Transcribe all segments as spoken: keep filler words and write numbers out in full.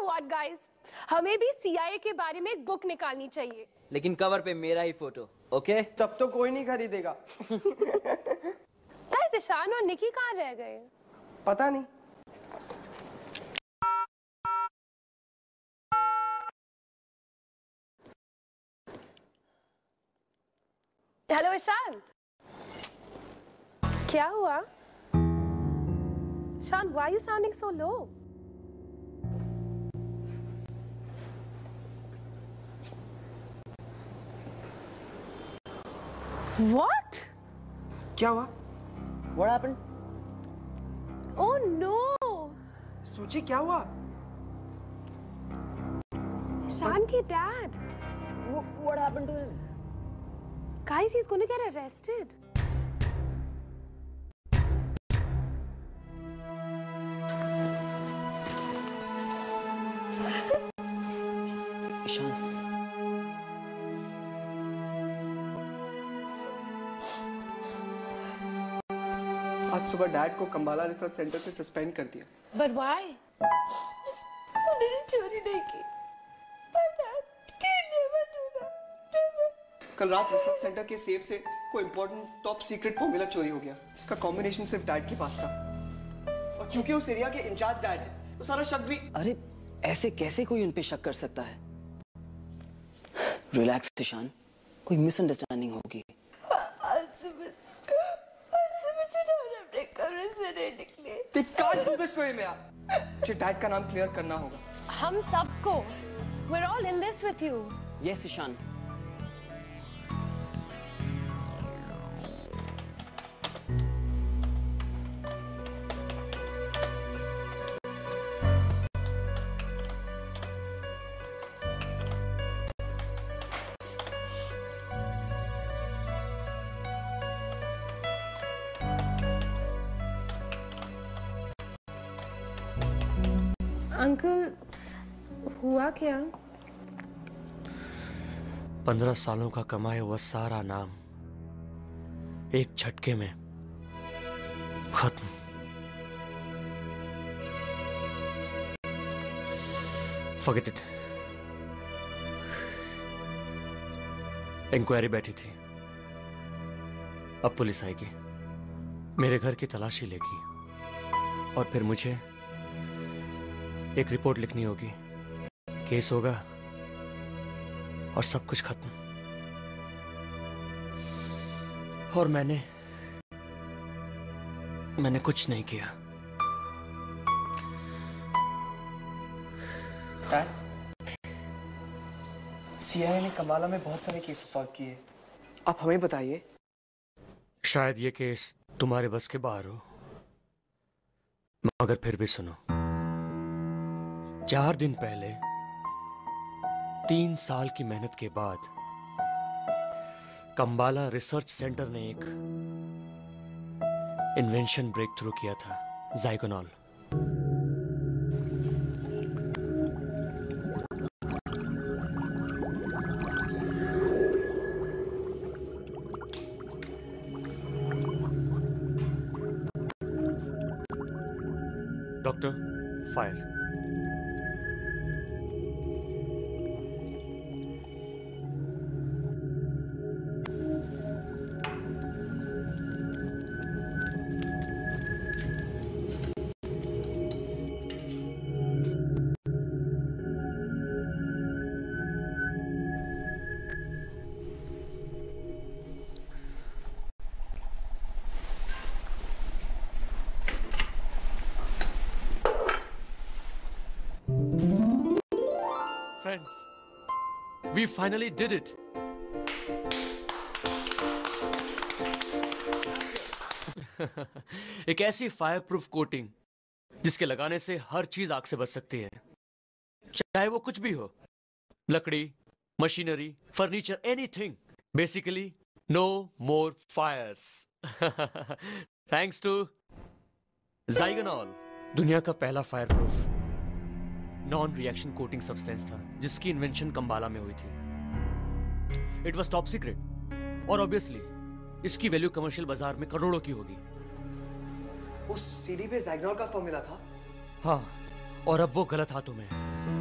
know what guys, हमें भी सी आई ए के बारे में एक बुक निकालनी चाहिए, लेकिन कवर पे मेरा ही फोटो, ओके? तब तो कोई नहीं खरीदेगा। गाइस, ईशान और निकी कहाँ रह गए? पता नहीं। हेलो ईशान, क्या हुआ? Ishan, why are you sounding so low? What? क्या हुआ? What happened? Oh no! सूची क्या हुआ? ईशान के dad. What happened to him? Guys, he's going to get arrested. Ishan, आज सुबह डैड को कंबाला रिसर्च सेंटर से सस्पेंड कर दिया। But why? उन्होंने चोरी नहीं की। My dad can never do that. Never. कल रात रिसर्च सेंटर के सेफ से कोई इंपॉर्टेंट टॉप सीक्रेट फॉर्मूला चोरी हो गया। इसका कॉम्बिनेशन सिर्फ डैड के पास था, और क्योंकि उस एरिया के इंचार्ज डैड है, तो सारा शक भी। अरे ऐसे कैसे कोई उन पे शक कर सकता है? रिलैक्स ईशान, कोई मिसअंडरस्टैंडिंग होगी। आज सुबह आज सुबह से ना अपने कमरे से नहीं निकले। They can't do this to him यार। मुझे डैड का नाम क्लियर करना होगा। हम सबको, we're all in this with you. Yes Ishaan. Uncle, हुआ क्या? पंद्रह सालों का कमाया हुआ सारा नाम एक झटके में खत्म। Forget it। इंक्वायरी बैठी थी, अब पुलिस आएगी, मेरे घर की तलाशी लेगी, और फिर मुझे एक रिपोर्ट लिखनी होगी, केस होगा और सब कुछ खत्म। और मैंने मैंने कुछ नहीं किया। डैड, सी आई ए ने कंबाला में बहुत सारे केसेस सॉल्व किए, आप हमें बताइए। शायद ये केस तुम्हारे बस के बाहर हो, मगर फिर भी सुनो। चार दिन पहले, तीन साल की मेहनत के बाद, कंबाला रिसर्च सेंटर ने एक इन्वेंशन ब्रेक थ्रू किया था, Zygonol. Doctor, fire. Friends, we finally did it. एक ऐसी फायर प्रूफ कोटिंग जिसके लगाने से हर चीज आग से बच सकती है, चाहे वो कुछ भी हो, लकड़ी, machinery, furniture, anything. Basically no more fires. Thanks to Zygonol, दुनिया का पहला fire proof non reaction coating substance था, जिसकी इन्वेंशन कंबाला में हुई थी। इट वॉज टॉप सीक्रेट, और ऑब्वियसली इसकी वैल्यू कमर्शियल बाजार में करोड़ों की होगी। उस सीडी पे ज़ाइगोनॉल का फॉर्मूला था? हाँ, और अब वो गलत हाथों में है।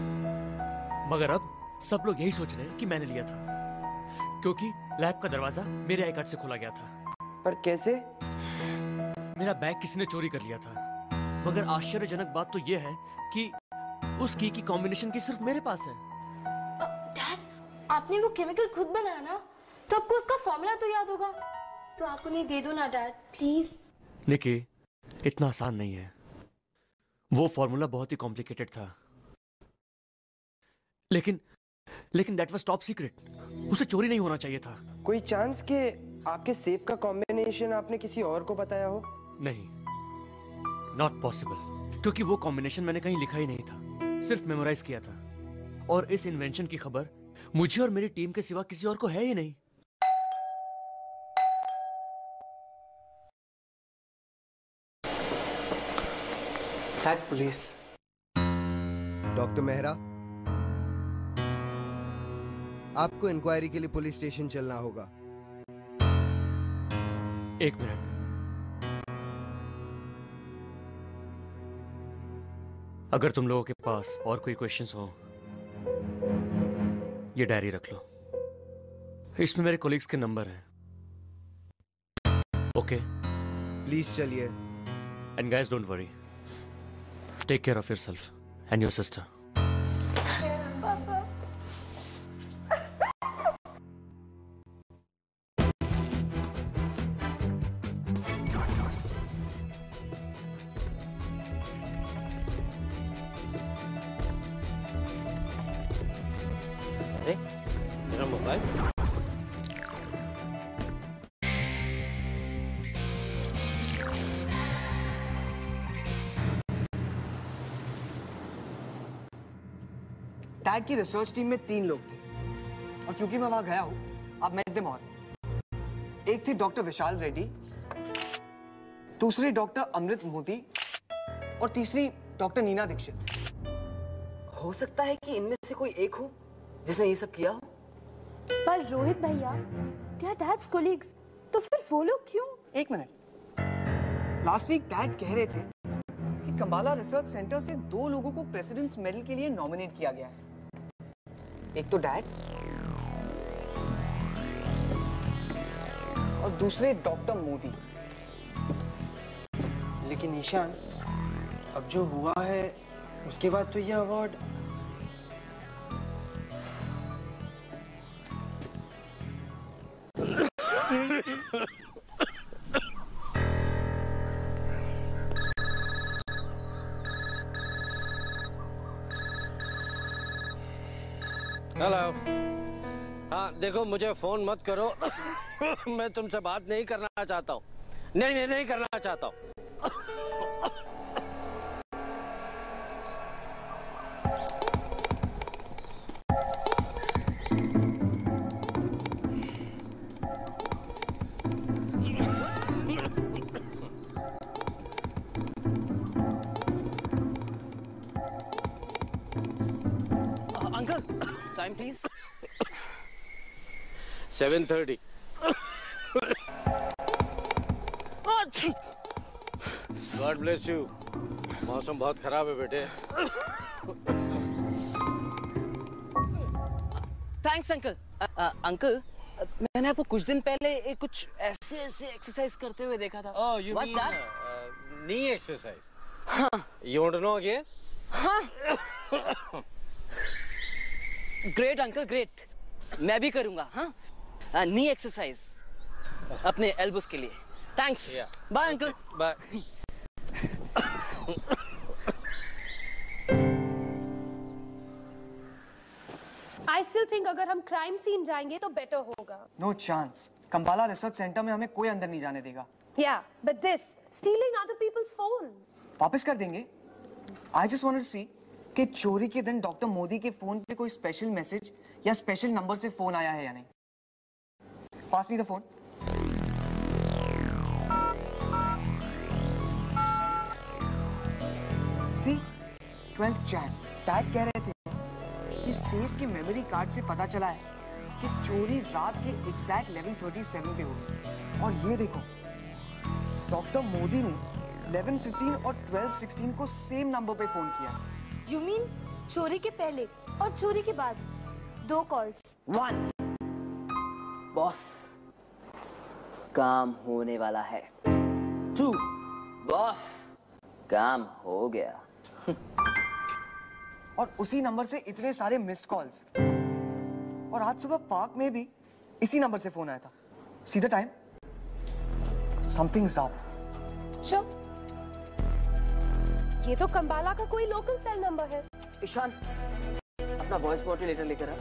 मगर अब सब लोग यही सोच रहे हैं कि मैंने लिया था, क्योंकि लैब का दरवाजा मेरे आई कार्ड से खोला गया था। पर कैसे? मेरा बैग किसी ने चोरी कर लिया था, मगर आश्चर्यजनक बात तो यह है कि उस की की कॉम्बिनेशन की सिर्फ मेरे पास है। डैड, आपने वो केमिकल खुद बनाया ना, तो आपको उसका फॉर्मूला तो याद होगा, तो आप उन्हें दे दो ना डैड, प्लीज। निकी, इतना आसान नहीं है। वो फॉर्मूला बहुत ही कॉम्प्लिकेटेड था, लेकिन लेकिन दैट वाज टॉप सीक्रेट। उसे चोरी नहीं होना चाहिए था। कोई चांस कि आपके सेफ का कॉम्बिनेशन आपने किसी और को बताया हो? नहीं, नॉट पॉसिबल, क्योंकि वो कॉम्बिनेशन मैंने कहीं लिखा ही नहीं था, सिर्फ मेमोराइज किया था। और इस इन्वेंशन की खबर मुझे और मेरी टीम के सिवा किसी और को है ही नहीं। That police. डॉक्टर मेहरा, आपको इंक्वायरी के लिए पुलिस स्टेशन चलना होगा। एक मिनट। अगर तुम लोगों के पास और कोई क्वेश्चंस हो, ये डायरी रख लो, इसमें मेरे कोलिग्स के नंबर हैं। ओके? प्लीज चलिए। And guys, don't worry, take care of yourself and your sister. मेरा मोबाइल। डैड की रिसर्च टीम में तीन लोग थे, और क्योंकि मैं वहां गया हूं, अब मैं देम ऑन। एक थी डॉक्टर विशाल रेड्डी, दूसरी डॉक्टर अमृत मोदी, और तीसरी डॉक्टर नीना दीक्षित। हो सकता है कि इनमें से कोई एक हो जिसने ये सब किया हो। पर रोहित भैया, they are dad's colleagues, तो फिर वो लोग क्यों? एक मिनट। लास्ट वीक डैड कह रहे थे कि कंबाला रिसर्च सेंटर से दो लोगों को प्रेसिडेंट्स मेडल के लिए नॉमिनेट किया गया है। एक तो डैड और दूसरे डॉक्टर मोदी। लेकिन ईशान, अब जो हुआ है उसके बाद तो ये अवार्ड हेलो। हाँ देखो, मुझे फोन मत करो। मैं तुमसे बात नहीं करना चाहता हूँ। नहीं नहीं नहीं करना चाहता हूँ। Uncle, time please. Seven thirty. God bless you. मौसम बहुत खराब है बेटे। Thanks uncle. अंकल, मैंने आपको कुछ दिन पहले एक कुछ ऐसे ऐसे एक्सरसाइज करते हुए देखा था। Oh, you What mean that? uh, knee exercise? हाँ। You want to know again? हाँ। Great uncle, great. मैं भी करूंगा। हाँ, नी एक्सरसाइज अपने एल्बोस के लिए। Thanks. Bye uncle. Bye. I still think अगर हम क्राइम सीन जाएंगे तो बेटर होगा। No chance. Kambala research centre में हमें कोई अंदर नहीं जाने देगा। Yeah, but this stealing other people's phone. वापस कर देंगे। I just wanted to see कि चोरी के दिन डॉक्टर मोदी के फोन पे कोई स्पेशल मैसेज या स्पेशल नंबर से फोन आया है या नहीं। Pass me the phone. C twelfth Jain. Dad कह रहे थे कि सेफ के मेमोरी कार्ड से पता चला है कि चोरी रात के एग्जैक्ट इलेवन थर्टी सेवन पे हुई। और ये देखो, डॉक्टर मोदी ने इलेवन फिफ्टीन और ट्वेल्व सिक्सटीन को सेम नंबर पे फोन किया। You mean चोरी के पहले और चोरी के बाद दो कॉल्स। वन। बॉस, काम होने वाला है। टू। बॉस, काम हो गया। और उसी नंबर से इतने सारे मिस्ड कॉल्स। और आज सुबह पार्क में भी इसी नंबर से फोन आया था। See the time. Something's up. Show, ये तो कंबाला का कोई लोकल सेल नंबर है। ईशान, अपना वॉइस मॉड्यूलेटर लेकर आ।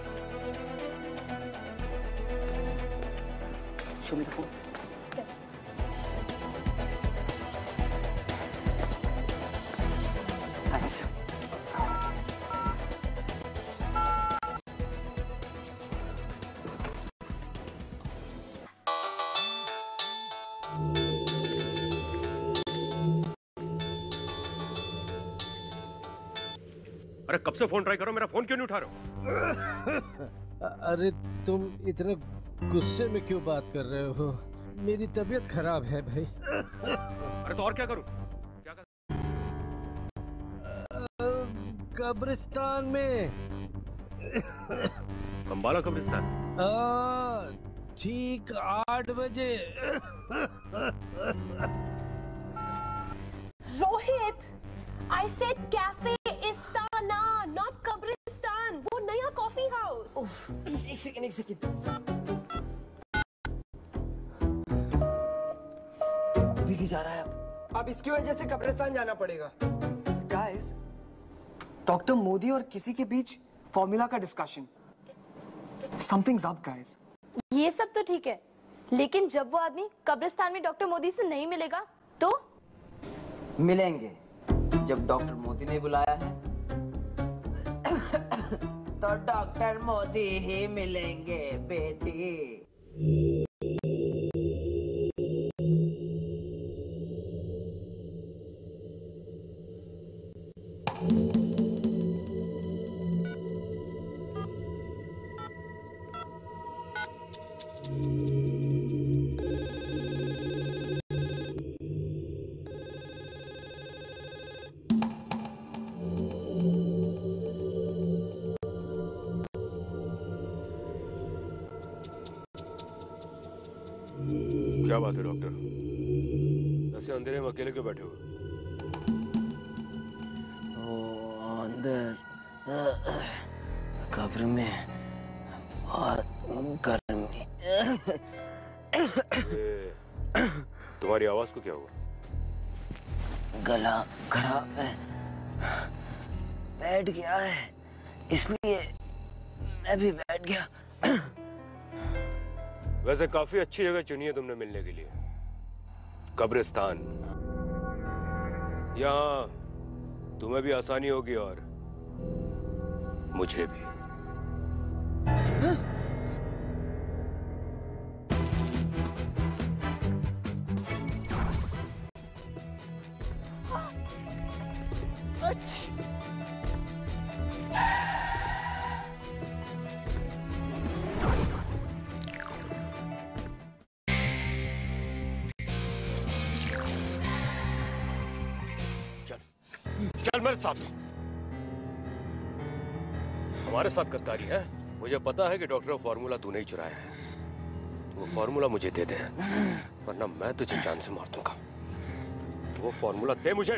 Show me the phone. Thanks. अरे कब से फोन ट्राई करो, मेरा फोन क्यों नहीं उठा रहे हो? अरे तुम इतने गुस्से में क्यों बात कर रहे हो? मेरी तबीयत खराब है भाई। अरे तो और क्या करूं? क्या कर... कब्रिस्तान में। कंबाला कब्रिस्तान? आ, ठीक आठ बजे। Rohit, I said cafe Istana, not कब्रिस्तान। वो नया कॉफी हाउस। एक सेकेंड एक सेकेंड। बिजी जा रहा है अब। अब इसकी वजह से कब्रिस्तान जाना पड़ेगा। गाइस, डॉक्टर मोदी और किसी के बीच फॉर्मूला का डिस्कशन। Something's up guys. ये सब तो ठीक है, लेकिन जब वो आदमी कब्रिस्तान में डॉक्टर मोदी से नहीं मिलेगा तो? मिलेंगे। जब डॉक्टर मोदी ने बुलाया है तो डॉक्टर मोदी ही मिलेंगे बेटी। क्या बात है डॉक्टर? ऐसे अंधेरे में अकेले क्यों बैठे हो? ओ, अंदर कब्र में बहुत गर्मी। ए, तुम्हारी आवाज को क्या हुआ? गला खराब है, बैठ गया है, इसलिए मैं भी बैठ गया। वैसे काफी अच्छी जगह चुनी है तुमने मिलने के लिए, कब्रिस्तान। यहाँ तुम्हें भी आसानी होगी और मुझे भी। चल मेरे साथ। हमारे साथ गद्दारी है। मुझे पता है कि डॉक्टर फॉर्मूला तूने ही चुराया है। वो फॉर्मूला मुझे दे दे, वरना मैं तुझे जान से मार दूंगा। वो फॉर्मूला दे मुझे।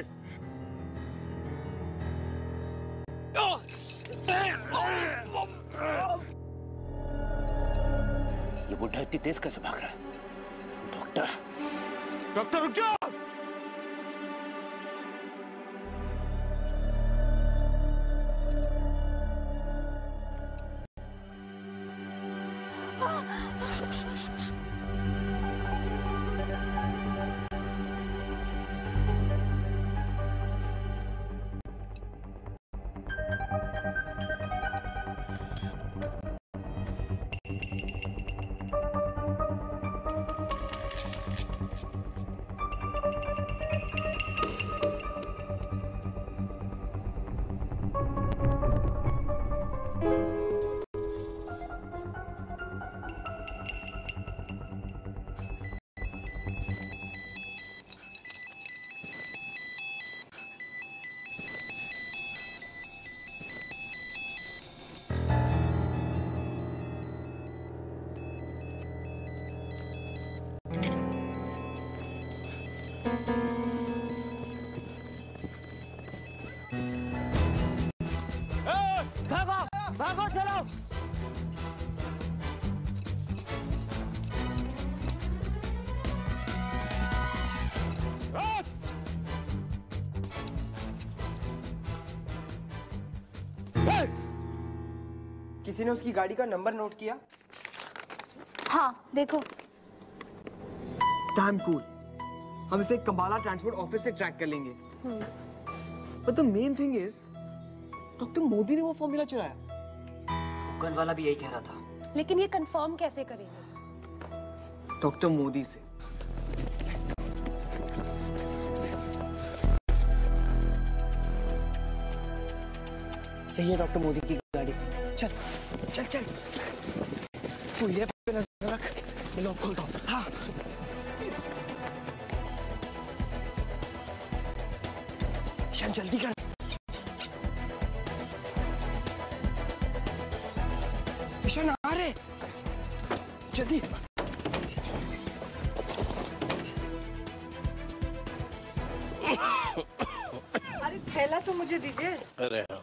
ये बुढ़ा इतनी तेज कैसे भाग रहा है? डॉक्टर, डॉक्टर रुक जाओ। भागो भागो चलो। किसी ने उसकी गाड़ी का नंबर नोट किया? हाँ देखो। Damn cool. हम इसे कंबाला ट्रांसपोर्ट ऑफिस से ट्रैक कर लेंगे। But the main thing is, doctor Modi ने वो फॉर्मूला चुराया। कल वाला भी यही कह रहा था। लेकिन ये कंफर्म कैसे करेंगे? डॉक्टर मोदी से। यही है डॉक्टर मोदी की गाड़ी। चल चल चल तू ये पे नजर रख, मैं लॉक खोलता हूँ। हाँ शन जल्दी कर। शन आ रहे जल्दी। अरे थैला तो मुझे दीजिए। अरे हाँ।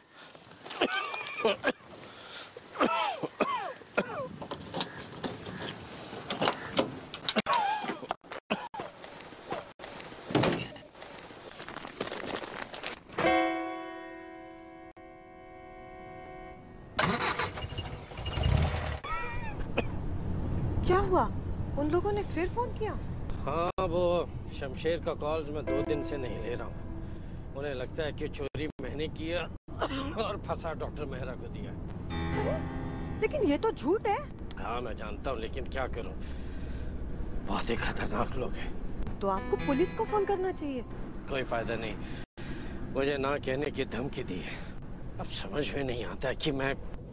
क्या हुआ? उन लोगों ने फिर फोन किया? हाँ वो शमशेर का कॉल मैं दो दिन से नहीं ले रहा हूँ। उन्हें लगता है कि चोरी मैंने किया और फंसा डॉक्टर मेहरा को दिया। अरे लेकिन ये तो झूठ है। हाँ मैं जानता हूँ, लेकिन क्या करूँ, बहुत ही खतरनाक लोग हैं। तो आपको पुलिस को फोन करना चाहिए। कोई फायदा नहीं, मुझे ना कहने की धमकी दी है। अब समझ में नहीं आता कि मैं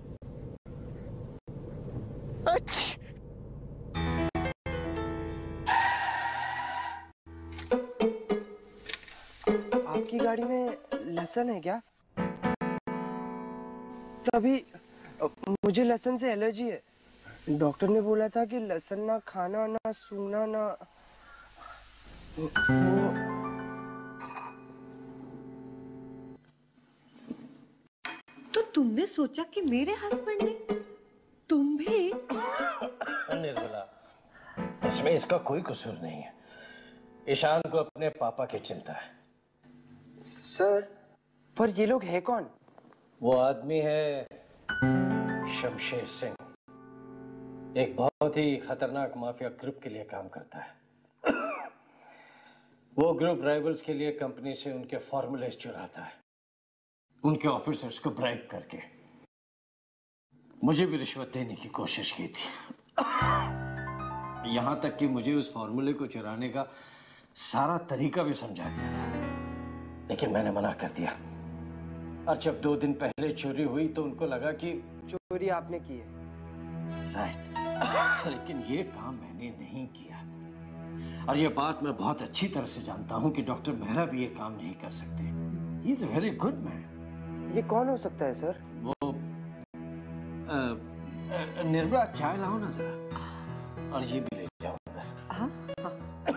आपकी गाड़ी में लहसुन है क्या? तभी मुझे लहसुन से एलर्जी है। डॉक्टर ने बोला था कि लहसुन ना खाना, ना सूंघना, ना वो... तो तुमने सोचा कि मेरे हस्बैंड ने, तुम भी? निर्मला, इसमें इसका कोई कसूर नहीं है। ईशान को अपने पापा की चिंता है। सर, पर ये लोग हैं कौन? वो आदमी है शमशेर सिंह, एक बहुत ही खतरनाक माफिया ग्रुप के लिए काम करता है। वो ग्रुप राइवल्स के लिए कंपनी से उनके फॉर्मूलेज चुराता है, उनके ऑफिसर्स को ब्राइब करके। मुझे भी रिश्वत देने की कोशिश की थी, यहां तक कि मुझे उस फॉर्मूले को चुराने का सारा तरीका भी समझा दिया था, लेकिन मैंने मना कर दिया। और जब दो दिन पहले चोरी हुई तो उनको लगा कि चोरी आपने की है। राइट, लेकिन ये काम मैंने नहीं किया। और ये बात मैं बहुत अच्छी तरह से जानता हूं कि डॉक्टर मेहरा भी ये काम नहीं कर सकते। He is a very good man. ये कौन हो सकता है सर? वो आ, आ, निर्मला, चाय लाओ ना जरा, और ये भी ले जाओ अंदर। हाँ हाँ।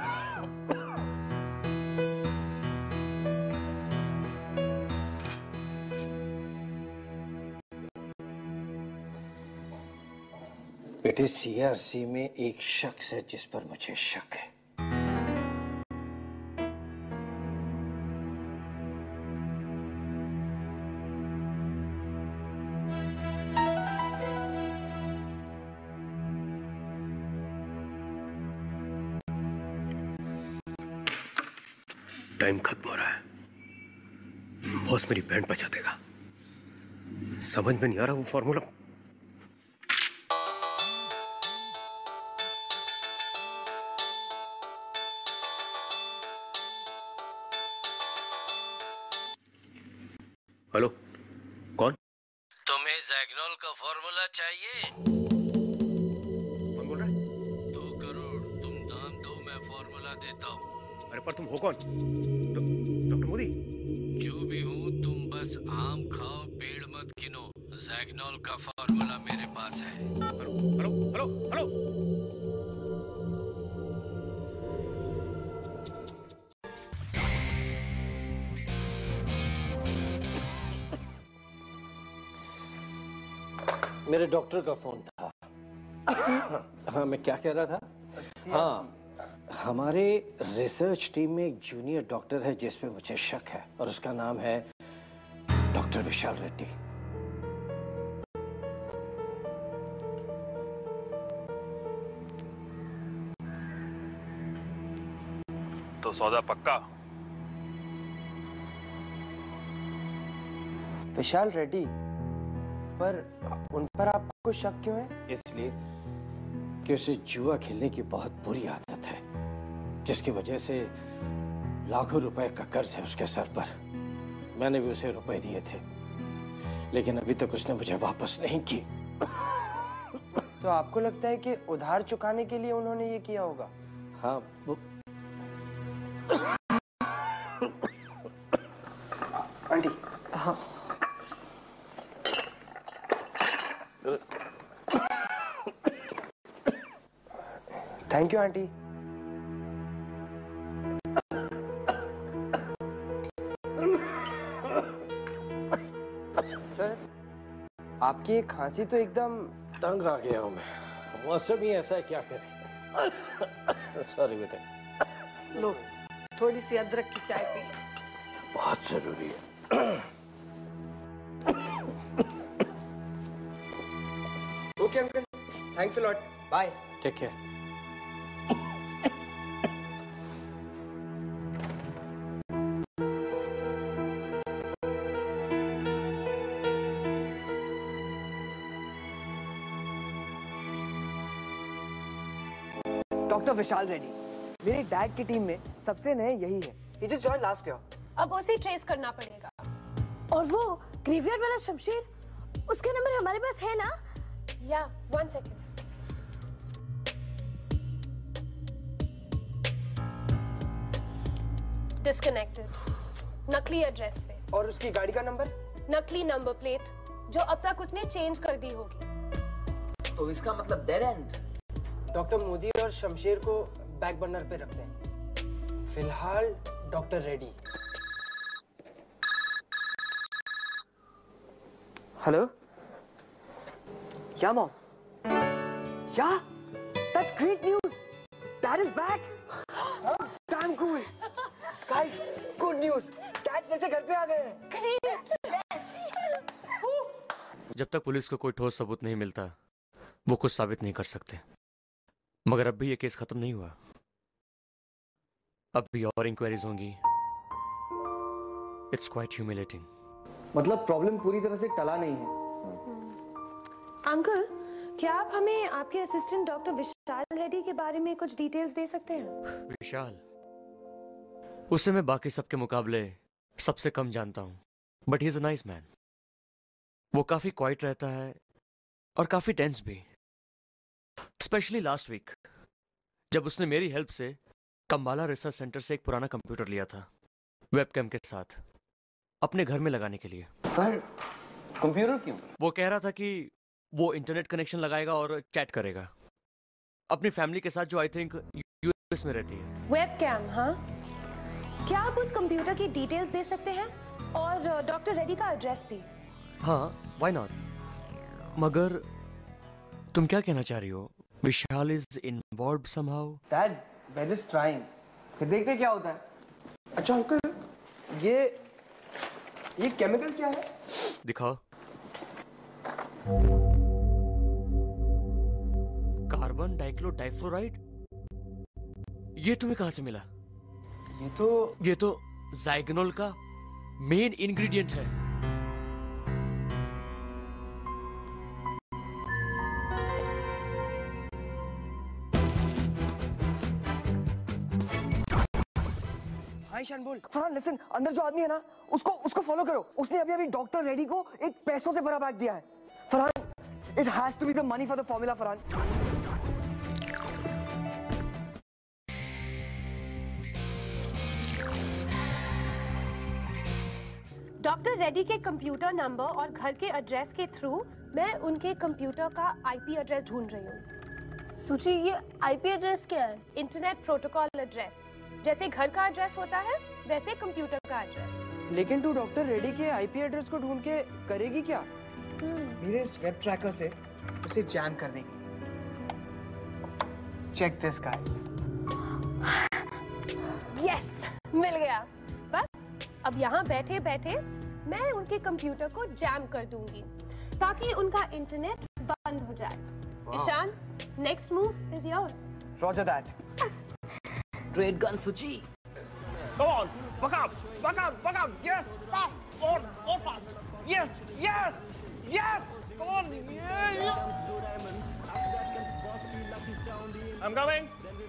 बेटे, सी आर सी में एक शख्स है जिस पर मुझे शक है। टाइम खत्म हो रहा है। बॉस मेरी बैंड बजा देगा। समझ में नहीं आ रहा वो फॉर्मूला। हेलो, कौन? तुम्हें जैगनॉल का फॉर्मूला चाहिए? कौन बोल रहा है? दो करोड़ तुम दाम दो, मैं फॉर्मूला देता हूँ। अरे पर तुम हो कौन? डॉक्टर मोदी? जो भी हूँ, तुम बस आम खाओ, पेड़ मत गिनो। जैगनॉल का फॉर्मूला मेरे पास है। Hello hello hello hello. मेरे डॉक्टर का फोन था। हाँ, मैं क्या कह रहा था? हाँ, हमारे रिसर्च टीम में एक जूनियर डॉक्टर है जिस पे मुझे शक है, और उसका नाम है डॉक्टर विशाल रेड्डी। तो सौदा पक्का? विशाल रेड्डी, पर उन पर आपको शक क्यों है? इसलिए कि उसे जुआ खेलने की बहुत बुरी आदत है, जिसकी वजह से लाखों रुपए का कर्ज है उसके सर पर। मैंने भी उसे रुपए दिए थे, लेकिन अभी तक उसने मुझे वापस नहीं की। तो आपको लगता है कि उधार चुकाने के लिए उन्होंने ये किया होगा? हाँ, वो आंटी। हाँ। Thank you aunty. सर, आपकी ये खांसी तो एकदम तंग आ गया हूं मैं। मौसम ही ऐसा है, क्या करें। सॉरी बेटे। लो, थोड़ी सी अदरक की चाय पी लो। बहुत जरूरी है। Okay uncle, thanks a lot, bye. Take care. Doctor Vishal Reddy, मेरे डैड की टीम में सबसे नए यही है। He just joined last year. अब उसे ट्रेस करना पड़ेगा। और वो ग्रेवयार्ड वाला शमशेर, उसका नंबर हमारे पास है ना? Yeah, one second. डिस्कनेक्टेड। नकली एड्रेस पे। और उसकी गाड़ी का नंबर? नकली नंबर प्लेट, जो अब तक उसने चेंज कर दी होगी। तो इसका मतलब डेड एंड। डॉक्टर मोदी और शमशेर को बैक बर्नर पे रखते हैं। फिलहाल doctor Reddy. Hello? Yeah mom? Yeah? That's great news. Dad is back. Damn cool. Guys, good news. Dad फिर से घर पे आ गए हैं। Yes. जब तक पुलिस को कोई ठोस सबूत नहीं मिलता, वो कुछ साबित नहीं कर सकते। मगर अब भी ये केस खत्म नहीं हुआ। अब भी और इंक्वायरीज होंगी। It's quite humiliating. मतलब प्रॉब्लम पूरी तरह से टला नहीं है। अंकल, क्या आप हमें आपके असिस्टेंट डॉक्टर विशाल रेड्डी के बारे में कुछ डिटेल्स दे सकते हैं? विशाल, उसे मैं बाकी सबके मुकाबले सबसे कम जानता हूं, but he is a nice man. वो काफी क्वाइट रहता है और काफी टेंस भी, स्पेशली लास्ट वीक जब उसने मेरी हेल्प से कंबाला रिसर्च सेंटर से एक पुराना कंप्यूटर लिया था, वेबकैम के साथ, अपने घर में लगाने के लिए। पर कंप्यूटर क्यों? वो कह रहा था कि वो इंटरनेट कनेक्शन लगाएगा और चैट करेगा अपनी फैमिली के साथ, जो आई थिंक यूएस में रहती है। वेबकैम, हाँ? क्या आप उस कंप्यूटर की डिटेल्स दे सकते हैं और डॉक्टर रेड्डी का एड्रेस भी? हाँ, व्हाई नॉट। मगर तुम क्या कहना चाह रही हो? Vishal is involved somehow? Dad, we are just trying, फिर देखते हैं क्या होता है। अच्छा अंकल, ये ये केमिकल क्या है? दिखाओ। Carbon dichlo difluoride. ये तुम्हें कहां से मिला? ये तो ये तो ज़ाइगनोल का मेन इंग्रेडिएंट है। हाँ ईशान बोल। फरहान लिसन, अंदर जो आदमी है ना, उसको उसको फॉलो करो। उसने अभी अभी डॉक्टर रेड्डी को एक पैसों से भरा बैग दिया है। Farhan, it has to be the money for the formula. Farhan, doctor Reddy के कंप्यूटर नंबर और घर के एड्रेस के थ्रू मैं उनके कंप्यूटर का आईपी एड्रेस ढूंढ रही हूँ। सूची, ये आईपी एड्रेस क्या है? Internet protocol address. जैसे घर का एड्रेस होता है, वैसे कंप्यूटर का एड्रेस। लेकिन तू डॉक्टर रेड्डी के आईपी एड्रेस को ढूंढ के करेगी क्या? मेरे इस वेब ट्रैकर से उसे जैम कर देंगे। Check this guys. यस, मिल गया। बस अब यहाँ बैठे बैठे मैं उनके कंप्यूटर को जैम कर दूंगी ताकि उनका इंटरनेट बंद हो जाए। Ishaan, next move is yours. Roger that. Great gun, Suchi. Come on, back up, back up, back up. Yes, fast, more, more fast. Yes, yes, yes. Come on. Yeah, yeah. I'm coming.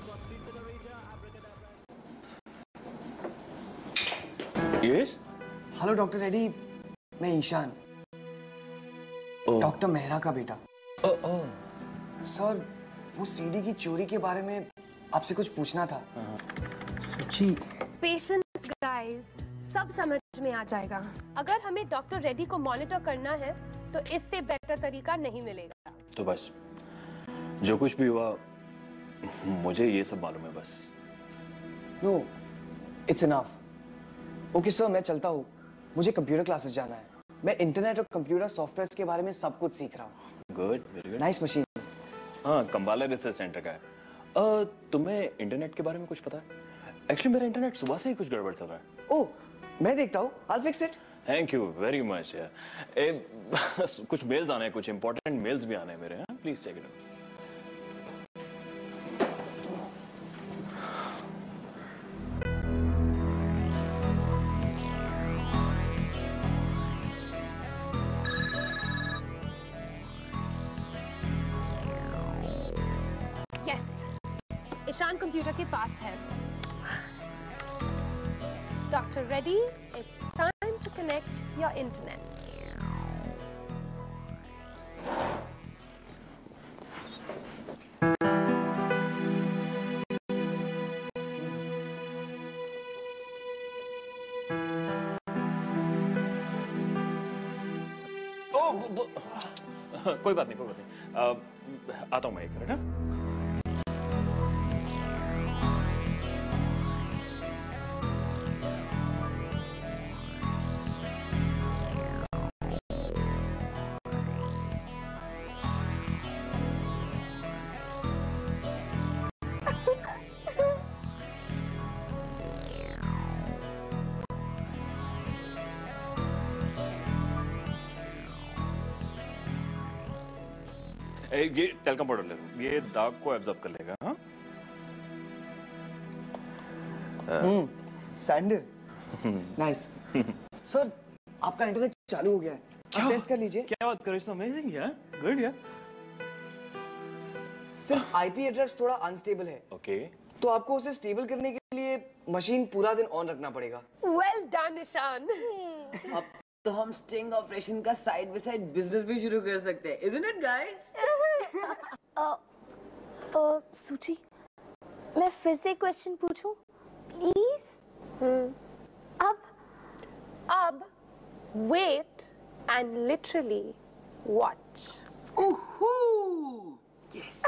Yes. Hello doctor Reddy, मैं Ishaan, doctor Mehra का बेटा। ओह ओह। Sir, वो CD की चोरी के बारे में आपसे कुछ पूछना था। सुची। पेशेंस गाइस, सब समझ में आ जाएगा। अगर हमें डॉक्टर रेड्डी को मॉनिटर करना है तो इससे बेटर तरीका नहीं मिलेगा। तो बस जो कुछ भी हुआ मुझे ये सब मालूम है बस। No, it's enough. Okay sir, मैं चलता हूँ, मुझे कंप्यूटर क्लासेस जाना है। मैं इंटरनेट और कंप्यूटर सॉफ्टवेयर के बारे में सब कुछ सीख रहा हूँ। Good, very good. Nice machine. हाँ, कंबाला रिसर्च सेंटर का है। Uh, तुम्हें इंटरनेट के बारे में कुछ पता है? एक्चुअली मेरा इंटरनेट सुबह से ही कुछ गड़बड़ चल रहा है। ओह, मैं देखता हूँ। I'll fix it. Thank you very much यार। ए, कुछ मेल्स आने हैं, कुछ इंपॉर्टेंट मेल्स भी आने हैं मेरे। हाँ, please check it out. Ishaan computer के पास है। Doctor Reddy, it's time to connect your internet. कोई बात नहीं, कोई बात नहीं। uh, आता हूँ मैं एक मिनट। हाँ? ये टेलकम पाउडर ले लो, ये दाग को एब्जॉर्ब कर लेगा। हाँ, हम्म, सैंडल। नाइस। सर, आपका इंटरनेट चालू हो गया है। आप टेस्ट कर लीजिए। क्या बात कर रहे हो? अमेजिंग यार, गुड यार। सिर्फ आईपी एड्रेस थोड़ा अनस्टेबल है। ओके। तो आपको उसे स्टेबल करने के लिए मशीन पूरा दिन ऑन रखना पड़ेगा। Well done Ishaan. अब तो हम स्टिंग ऑपरेशन का साइड बाय साइड बिजनेस भी शुरू कर सकते हैं, isn't it guys? अ अ सूची, मैं फिर से एक क्वेश्चन पूछूं प्लीज? अब अब वेट एंड लिटरली वॉच। ओहो, yes.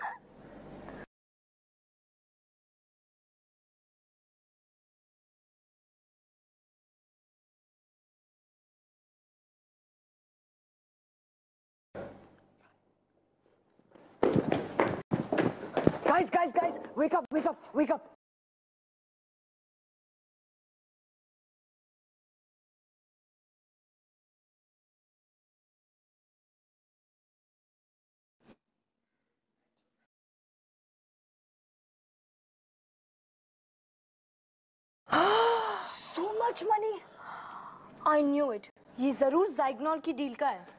Guys, guys, guys, wake up, wake up, wake up. So much money. I knew it. ये जरूर ज़ाइग्नॉल की डील का है।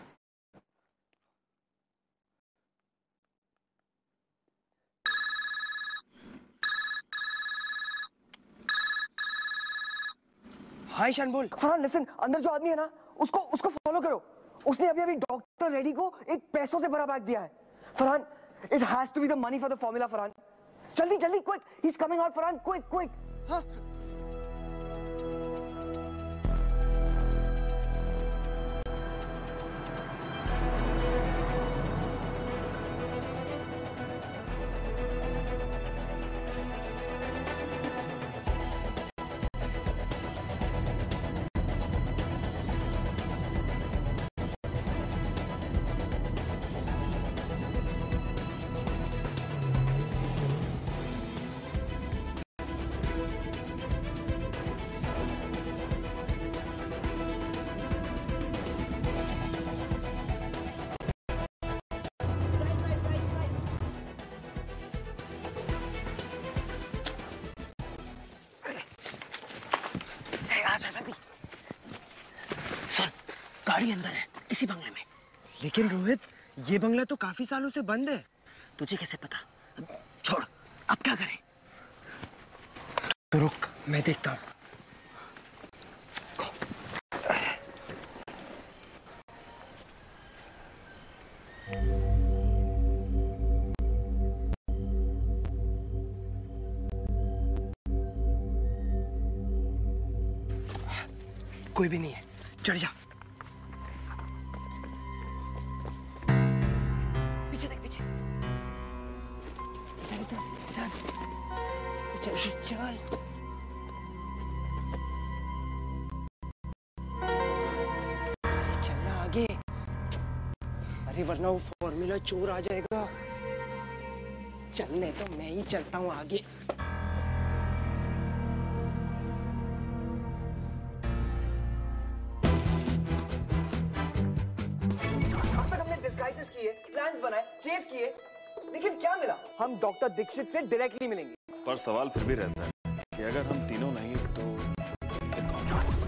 हाय ईशान, बोल। फरहान, लिसन, अंदर जो आदमी है ना, उसको उसको फॉलो करो। उसने अभी अभी डॉक्टर रेड्डी को एक पैसों से भरा बैग दिया है। Farhan, it has to be the money for the formula. Farhan, जल्दी जल्दी, quick, he is coming out. Farhan, quick quick. हाँ, गाड़ी अंदर है, इसी बंगले में। लेकिन रोहित, ये बंगला तो काफी सालों से बंद है। तुझे कैसे पता? छोड़, अब क्या करें? तो रुक, मैं देखता हूँ। कोई भी नहीं है, चढ़ जा। पीछे देख, पीछे। इधर, इधर, इधर। जल्दी चल। चलना आगे। अरे वरना वो फॉर्मूला चोर आ जाएगा। चलने तो मैं ही चलता हूँ आगे। किए, प्लान्स बनाए, चेस किए, लेकिन क्या मिला? हम डॉक्टर दीक्षित से डायरेक्टली मिलेंगे। पर सवाल फिर भी रहता है कि अगर हम तीनों नहीं तो फिर कौन?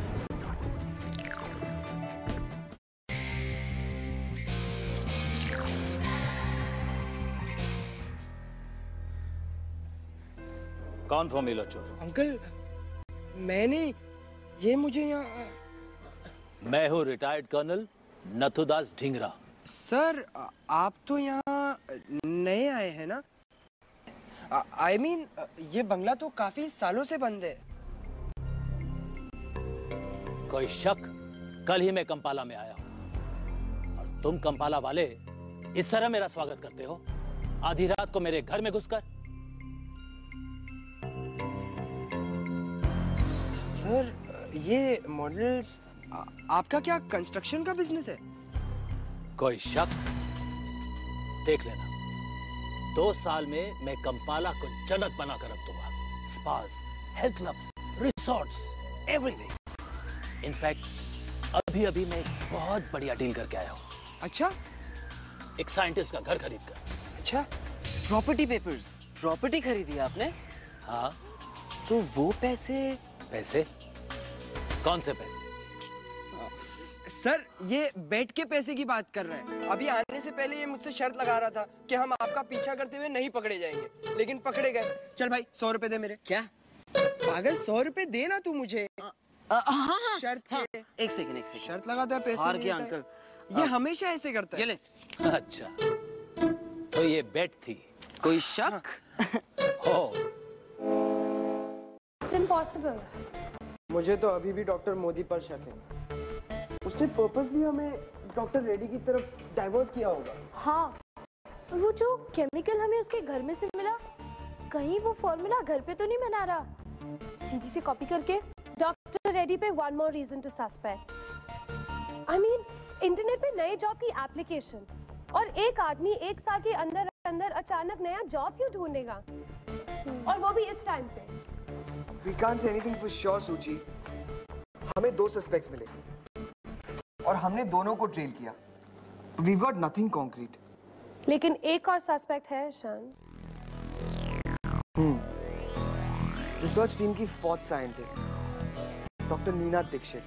कौन फॉर्मूला चोर? अंकल, मैं नहीं, ये मुझे यहाँ। मैं हूँ retired colonel Nathudas Dhingra. Sir, आप तो यहाँ नए आए हैं ना? आई मीन, ये बंगला तो काफी सालों से बंद है। कोई शक? कल ही मैं कंपाला में आया हूँ और तुम कंपाला वाले इस तरह मेरा स्वागत करते हो, आधी रात को मेरे घर में घुसकर। सर, ये मॉडल्स, आपका क्या कंस्ट्रक्शन का बिजनेस है? कोई शक? देख लेना, दो साल में मैं कंपाला को जन्नत बनाकर रख दूंगा। Spas, health clubs, resorts, everything. In fact अभी अभी मैं एक बहुत बढ़िया डील करके आया हूँ। अच्छा? एक साइंटिस्ट का घर खरीद कर। अच्छा, प्रॉपर्टी पेपर्स, प्रॉपर्टी खरीदी आपने? हाँ। तो वो पैसे? पैसे? कौन से पैसे? सर, ये बेट के पैसे की बात कर रहे हैं। अभी आने से पहले ये मुझसे शर्त लगा रहा था कि हम आपका पीछा करते हुए नहीं पकड़े जाएंगे, लेकिन पकड़े गए। चल भाई, सौ रुपए दे मेरे। क्या? पागल, सौ रुपए दे ना तू मुझे। आ, आ, हाँ, हाँ, शर्त हाँ, के। एक सेकंड, एक सेकंड। शर्त लगाता है, पैसे हार नहीं गया देता है। अंकल। ये हमेशा ऐसे करता है। ये ले। अच्छा, तो ये बेट थी। कोई शक? हो। It's impossible. मुझे तो अभी भी डॉक्टर मोदी पर शक है। उसने पर्पसली हमें डॉक्टर रेड्डी की तरफ डाइवर्ट किया होगा। हाँ, वो जो केमिकल हमें उसके घर में से मिला, कहीं वो फॉर्मूला घर पे तो नहीं बना रहा, सीधी से कॉपी करके। डॉक्टर रेड्डी पे one more reason to suspect. I mean, internet पे नए जॉब की एप्लीकेशन, और एक आदमी एक साल के अंदर अंदर अचानक नया जॉब क्यों ढूंढेगा, और वो भी इस टाइम पे? We can't say anything for sure, सूची। हमें दो सस्पेक्ट्स मिले और हमने दोनों को ट्रेल किया। We've got nothing concrete. लेकिन एक और सस्पेक्ट है ईशान। हम्म, रिसर्च टीम की fourth scientist doctor Neena Dixit.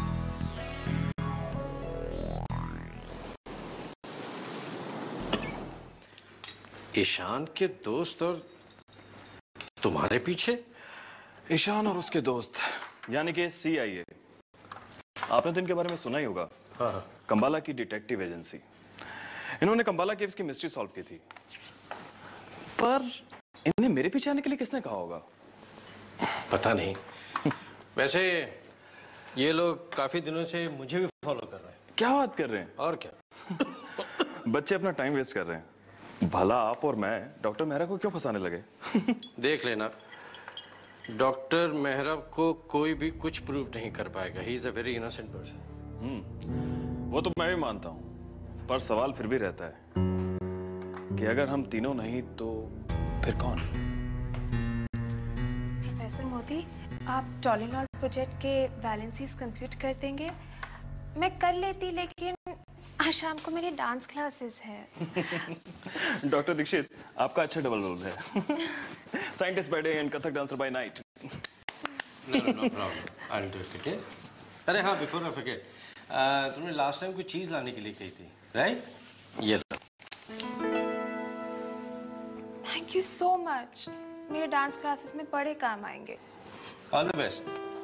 Ishaan के दोस्त और तुम्हारे पीछे? ईशान और उसके दोस्त, यानी कि सी आई ए। आपने तो इनके बारे में सुना ही होगा। हाँ हाँ। कंबाला की डिटेक्टिव एजेंसी। इन्होंने कंबाला केव्स की मिस्ट्री सॉल्व की थी, पर इन्हें मेरे पीछे आने के लिए किसने कहा होगा? पता नहीं। वैसे ये लोग काफी दिनों से मुझे भी फॉलो कर रहे हैं। क्या बात कर रहे हैं? और क्या। बच्चे अपना टाइम वेस्ट कर रहे हैं। भला आप और मैं डॉक्टर मेहरा को क्यों फंसाने लगे? देख लेना, डॉक्टर मेहरा को कोई भी कुछ प्रूव नहीं कर पाएगा। He is a very innocent person. Hmm, वो तो मैं भी मानता हूँ, पर सवाल फिर भी रहता है कि अगर हम तीनों नहीं तो फिर कौन? प्रोफेसर मोदी, आप टॉलिनॉल प्रोजेक्ट के वैलेंसीज कंप्यूट कर देंगे? मैं कर लेती, लेकिन आज शाम को मेरी डांस क्लासेस है। डॉक्टर दीक्षित, आपका अच्छा डबल रोल है। Scientist by day and Kathak dancer by night. No no no problem, I will do it. Okay. अरे हाँ, बिफोर आई फॉरगेट, तुमने लास्ट टाइम कोई चीज लाने के लिए कही थी, राइट? ये लो। Thank you so much. मेरे डांस क्लासेस में बड़े काम आएंगे। All the best.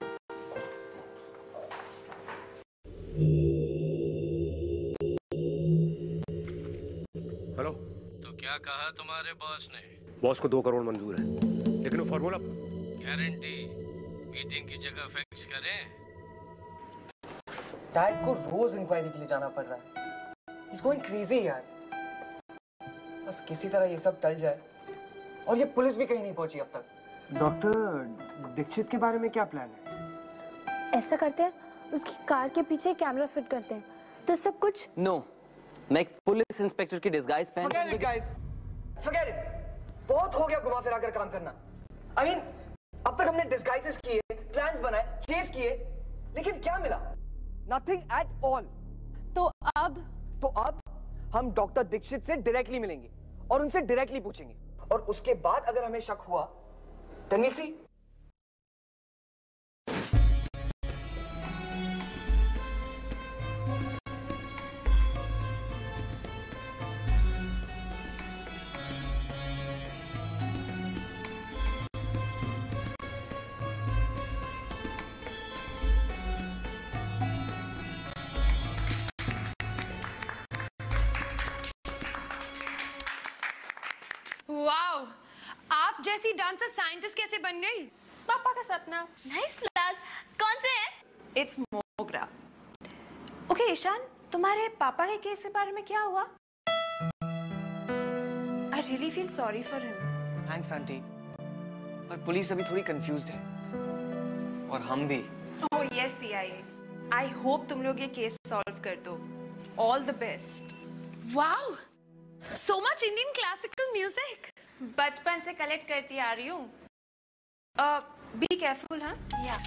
हेलो। तो क्या कहा तुम्हारे बॉस ने? बॉस को दो करोड़ मंजूर है, लेकिन वो फॉर्मूला गारंटी मीटिंग की जगह फिक्स करें। डैड को रोज इंक्वायरी के लिए जाना पड़ रहा है। He's going crazy यार। बस किसी तरह ये सब टल जाए, और ये पुलिस भी कहीं नहीं पहुंची अब तक। डॉक्टर दीक्षित के बारे में क्या प्लान है? ऐसा करते हैं, उसकी कार के पीछे कैमरा फिट करते हैं, तो सब कुछ। नो, मैं एक पुलिस इंस्पेक्टर की डिस्गाइज पहन। Forget it, guys. Forget it. बहुत हो गया घुमा फिरा कर काम करना। I mean, अब तक हमने डिस्गाइजेस किए, प्लान्स बनाए, चेस किए, लेकिन क्या मिला? Nothing at all. तो अब? तो अब हम डॉक्टर दीक्षित से डायरेक्टली मिलेंगे और उनसे डायरेक्टली पूछेंगे, और उसके बाद अगर हमें शक हुआ, then we'll see. वाओ, आप जैसी डांसर साइंटिस्ट कैसे बन गई? पापा का सपना। Nice flowers. कौन से है? इट्स मोगरा। ओके ईशान, तुम्हारे पापा के केस के बारे में क्या हुआ? I really feel sorry for him. Thanks aunty, पर पुलिस अभी थोड़ी कंफ्यूज्ड है, और हम भी। Oh yes C I A, I hope तुम लोग ये केस सॉल्व कर दो। All the best. Wow, so much Indian classical music. बचपन से कलेक्ट करती आ रही हूँ। बी केयरफुल, हाँ? या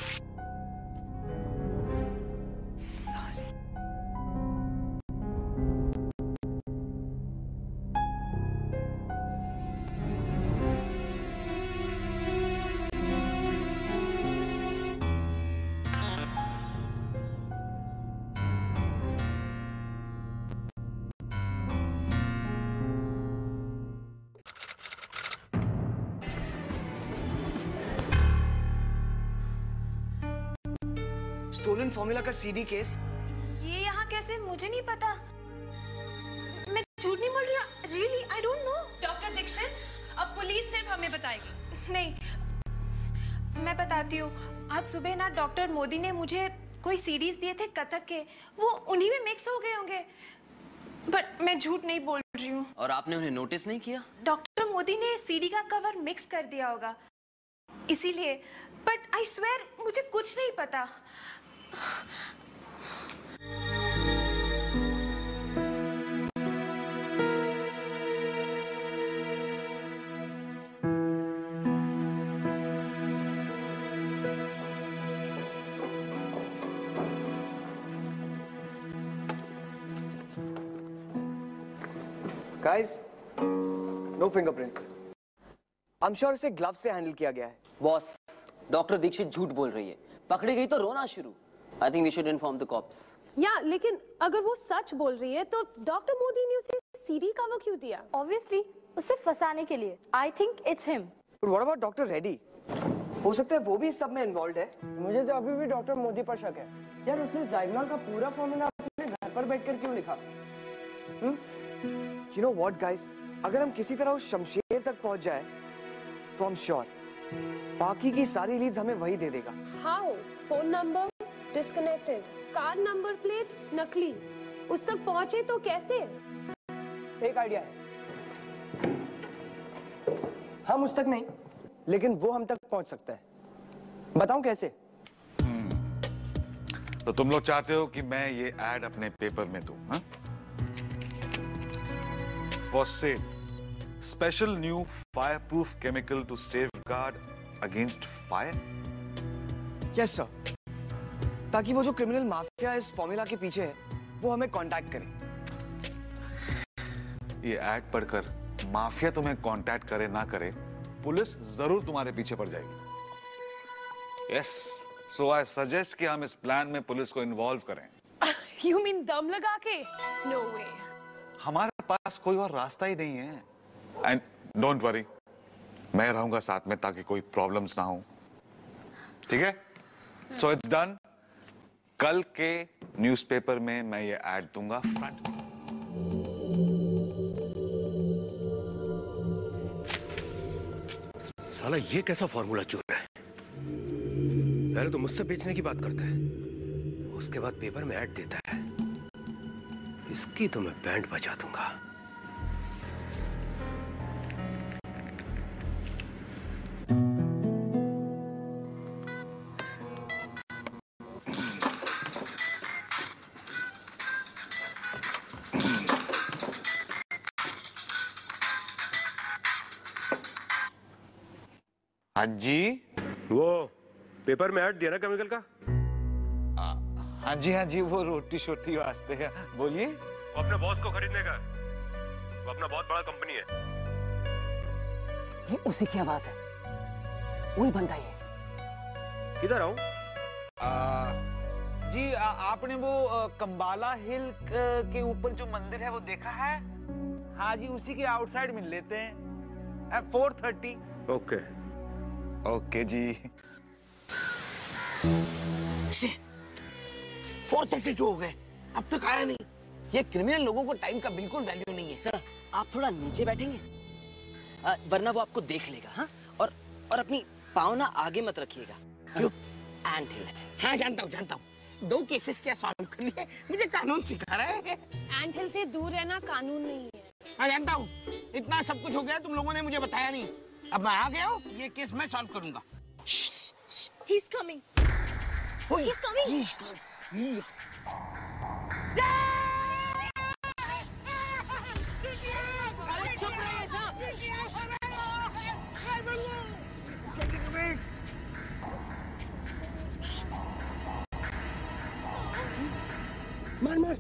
स्टोलन फॉर्मूला का सीडी केस। ये यहाँ कैसे? मुझे नहीं पता। मैं झूठ नहीं बोल रही हूँ। Really I don't know. Doctor Dixit, अब पुलिस सिर्फ हमें बताएगी। नहीं, मैं बताती हूँ। आज सुबह ना डॉक्टर मोदी ने मुझे कोई सीडीज दिए थे कथक के, वो उन्हीं में मिक्स हो गए होंगे। बट मैं झूठ नहीं बोल रही हूँ। और आपने उन्हें नोटिस नहीं किया? डॉक्टर मोदी ने सीडी का कवर मिक्स कर दिया होगा, इसीलिए। बट आई स्वेयर मुझे कुछ नहीं पता। Guys, no fingerprints. I'm sure इसे ग्लव से हैंडल किया गया है। बॉस, डॉक्टर दीक्षित झूठ बोल रही है। पकड़ी गई तो रोना शुरू। I think we should inform the cops. या लेकिन अगर वो सच बोल रही है तो डॉक्टर मोदी ने उसे सीडी कवर क्यों दिया? Obviously, उसे फंसाने के लिए। I think it's him. But what about doctor Reddy? हो सकता है वो भी इस सब में इन्वॉल्व है। मुझे तो अभी भी डॉक्टर मोदी पर शक है। यार उसने ज़ाइग्नॉल का पूरा फॉर्मूला अपने घर पर बैठकर क्यों लिखा? हम्म? You know what, guys? अगर हम किसी तरह उस शमशेर तक पहुंच जाए, तो I'm sure बाकी की सारी लीड्स हमें वही दे देगा। How? Phone number disconnected, car number plate नकली, उस तक पहुंचे तो कैसे? एक आइडिया है। हम उस तक नहीं, लेकिन वो हम तक पहुंच सकता है। बताऊं कैसे? तो तुम लोग चाहते हो कि मैं ये एड अपने पेपर में दूं, हाँ? For sale, special new fireproof chemical to safeguard against fire. Yes, sir. ताकि वो जो क्रिमिनल माफिया इस फॉर्मूला के पीछे है, वो हमें कांटेक्ट करे। ये एड पढ़कर माफिया तुम्हें कांटेक्ट करे ना करे, पुलिस जरूर तुम्हारे पीछे पड़ जाएगी। Yes, so I suggest कि हम इस प्लान में पुलिस को इन्वॉल्व करें। You mean दम लगा के? No way. हमारे पास कोई और रास्ता ही नहीं है। एंड डोंट वरी, मैं रहूंगा साथ में ताकि कोई प्रॉब्लम्स ना हो। ठीक है? So it's done. कल के न्यूज़पेपर में मैं ये ऐड दूंगा फ्रंट में। साला ये कैसा फॉर्मूला चोर है? पहले तो मुझसे बेचने की बात करता है, उसके बाद पेपर में ऐड देता है। इसकी तो मैं बैंड बजा दूंगा। हाँ जी, वो पेपर में ऐड दिया ना केमिकल का? आ, हाँ जी हाँ जी, वो रोटी शोटी वास्ते है। बोलिए। वो अपने बॉस को खरीदने का। वो अपना बहुत बड़ा कंपनी है। ये उसी की आवाज है, वही बंदा ये। किधर आऊं? जी आ, आपने वो आ, कंबाला हिल के ऊपर जो मंदिर है वो देखा है? हाँ जी, उसी के आउटसाइड मिल लेते हैं फोर थर्टी। ओके ओके जी। फोर थर्टी टू हो गए, अब तक आया नहीं। ये क्रिमिनल लोगों को टाइम का बिल्कुल वैल्यू नहीं है। सर, आप थोड़ा नीचे बैठेंगे, आ, वरना वो आपको देख लेगा। हाँ, और और अपनी पाँव ना आगे मत रखिएगा। क्यों? एंट हिल है। हाँ जानता हूँ जानता हूँ, दो केसेस क्या सॉल्व करनी है, मुझे कानून सिखा रहा है। एंट हिल से दूर रहना कानून नहीं है। हाँ जानता हूँ, इतना सब कुछ हो गया, तुम लोगों ने मुझे बताया नहीं। अब मैं आ गया हूँ, ये केस मैं सॉल्व करूंगा। He's coming. He's coming. मार मार।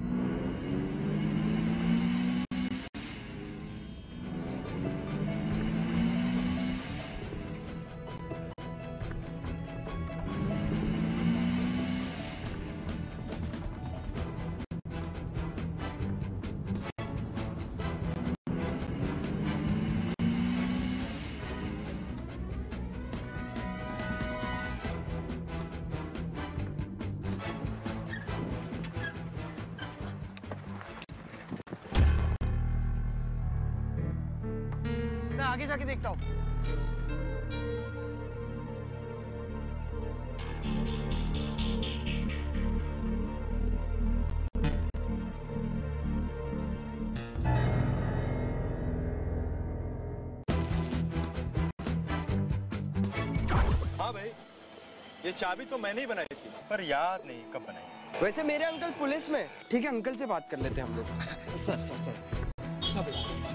मैं आगे जाके देखता हूँ। हाँ भाई, ये चाबी तो मैंने ही बनाई थी, पर याद नहीं कब बनाई। वैसे मेरे अंकल पुलिस में। ठीक है, अंकल से बात कर लेते हैं हम लोग। सर सर सर सब सब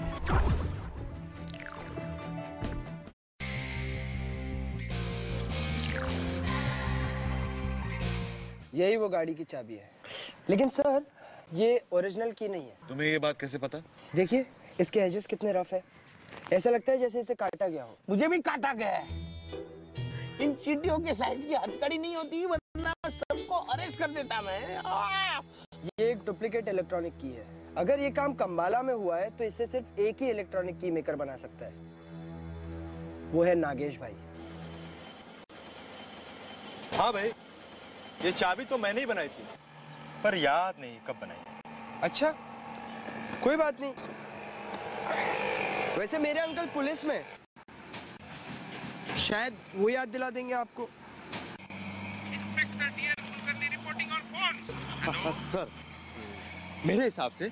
यही वो गाड़ी की चाबी है, लेकिन सर ये ओरिजिनल की नहीं है। तुम्हें ये बात कैसे पता? देखिए इसके एजेस कितने रफ है, ऐसा लगता है जैसे इसे काटा गया हो। मुझे भी काटा गया है। इन चींटियों के साइड की हथकड़ी नहीं होती, वरना सबको अरेस्ट कर देता मैं। ये एक डुप्लीकेट इलेक्ट्रॉनिक की है। अगर ये काम कंबाला में हुआ है तो इसे सिर्फ एक ही इलेक्ट्रॉनिक की मेकर बना सकता है, वो है नागेश भाई। हाँ भाई, ये चाबी तो मैंने ही बनाई थी, पर याद नहीं कब बनाई। अच्छा, कोई बात नहीं। वैसे मेरे अंकल पुलिस में, शायद वो याद दिला देंगे आपको। सर, मेरे हिसाब से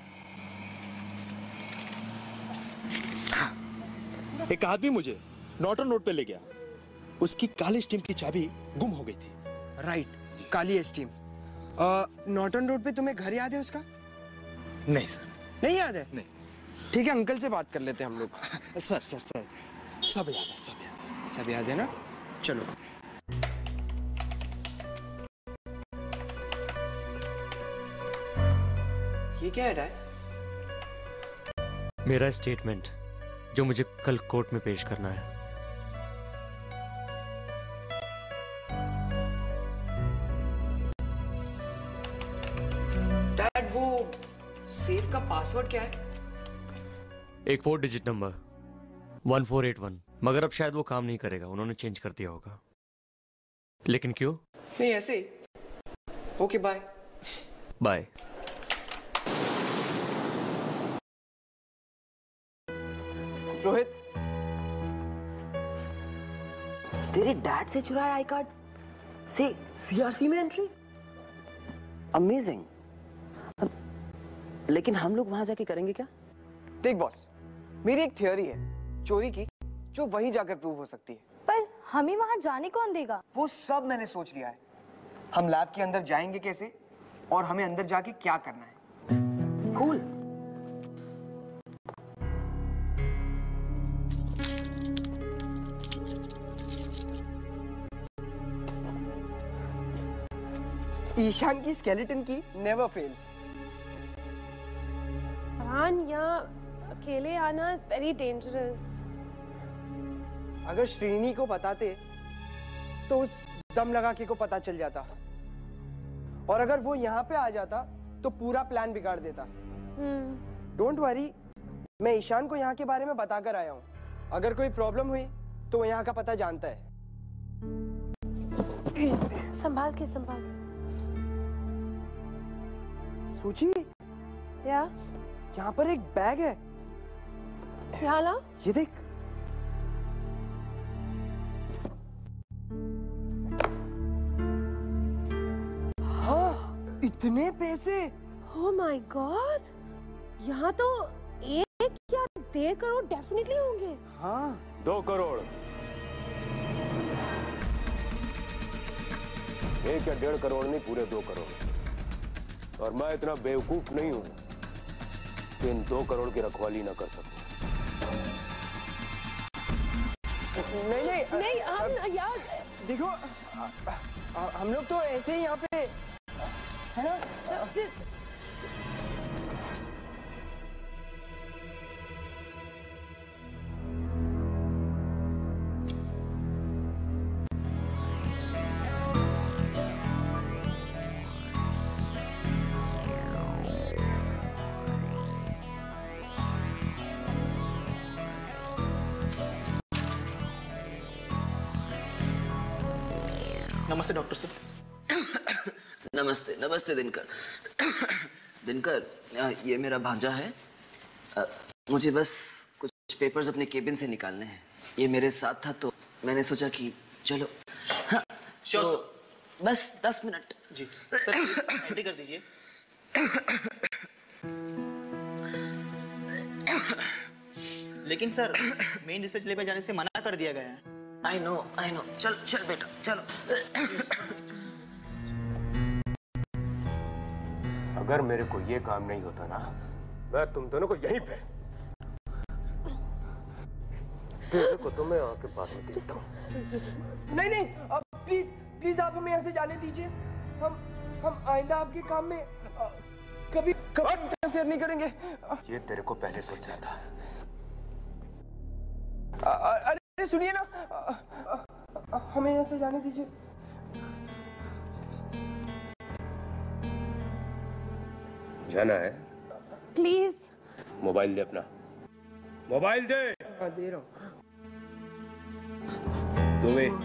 एक आदमी मुझे नॉटन रोड पे ले गया, उसकी काली स्टीम की चाबी गुम हो गई थी। राइट, काली स्टीम। नॉटन रोड पे तुम्हें घर याद है उसका? नहीं सर। नहीं याद है? नहीं। ठीक है, अंकल से बात कर लेते हैं हम लोग। सर सर सर सब याद है, सब याद है। सब याद है ना? चलो। ये क्या है डैड? मेरा स्टेटमेंट जो मुझे कल कोर्ट में पेश करना है। वो सेफ का पासवर्ड क्या है? एक four digit number one four eight one, मगर अब शायद वो काम नहीं करेगा, उन्होंने चेंज कर दिया होगा। लेकिन क्यों? नहीं ऐसे ही। Okay bye. बाय। रोहित, तेरे डैड से चुराया आई कार्ड से सीआरसी में एंट्री? अमेजिंग। लेकिन हम लोग वहां जाके करेंगे क्या? देख बॉस, मेरी एक थियोरी है चोरी की जो वहीं जाकर प्रूव हो सकती है। पर हमें वहां जाने कौन देगा? वो सब मैंने सोच लिया है। हम लैब के अंदर जाएंगे कैसे और हमें अंदर जाके क्या करना है। कूल। ईशान की स्केलेटन की नेवर फेल्स। फरहान, यहाँ अकेले आना इज वेरी डेंजरस। अगर श्रीनी को बताते तो उस दम लगा के को पता चल जाता, और अगर वो यहाँ पे आ जाता तो पूरा प्लान बिगाड़ देता। डोंट वरी, मैं ईशान को यहाँ के बारे में बताकर आया हूँ। अगर कोई प्रॉब्लम हुई तो वो यहाँ का पता जानता है। संभाल के संभाल के। सूची, या यहाँ पर एक बैग है। यहाँ ला। ये देख। हाँ, इतने पैसे। ओह माय गॉड, यहाँ तो एक या डेढ़ करोड़ डेफिनेटली होंगे। हाँ, दो करोड़। एक या डेढ़ करोड़ नहीं, पूरे दो करोड़। और मैं इतना बेवकूफ नहीं हूं कि इन दो करोड़ की रखवाली न कर सकूं। नहीं नहीं नहीं, हम यार देखो, आ, आ, हम लोग तो ऐसे ही यहाँ पे है ना। नमस्ते डॉक्टर साहब। नमस्ते नमस्ते दिनकर। दिनकर, ये मेरा भांजा है। मुझे बस कुछ पेपर्स अपने केबिन से निकालने हैं। ये मेरे साथ था तो मैंने सोचा कि चलो। हाँ, तो बस दस मिनट। जी सर, एंट्री कर दीजिए। लेकिन सर, मेन रिसर्च लैब में जाने से मना कर दिया गया है। I know I know. चल चल बेटा चलो। अगर मेरे को ये काम नहीं होता ना, मैं तुम दोनों को यहीं पे तेरे को तो मैं आके बाद में देखता हूँ। नहीं नहीं, अब प्लीज प्लीज आप हमें यहाँ से जाने दीजिए। हम हम आइंदा आपके काम में आ, कभी कभी इंटरफेयर नहीं करेंगे। ये तेरे को पहले सोचना था। आ, आ, अरे सुनिए ना, आ, आ, आ, हमें यहाँ से जाने दीजिए। जाना है? प्लीज। मोबाइल दे अपना। मोबाइल दे। हाँ, दे रहा हूँ। तुम्हें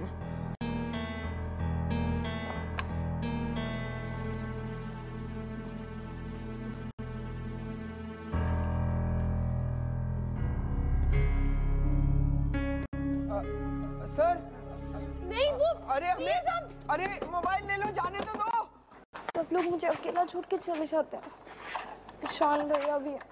सर। नहीं वो, अरे प्लीज हम। अरे मोबाइल ले लो, जाने तो दो। सब लोग मुझे अकेला छोड़ के चले जाते हैं। ईशान भैया भी है।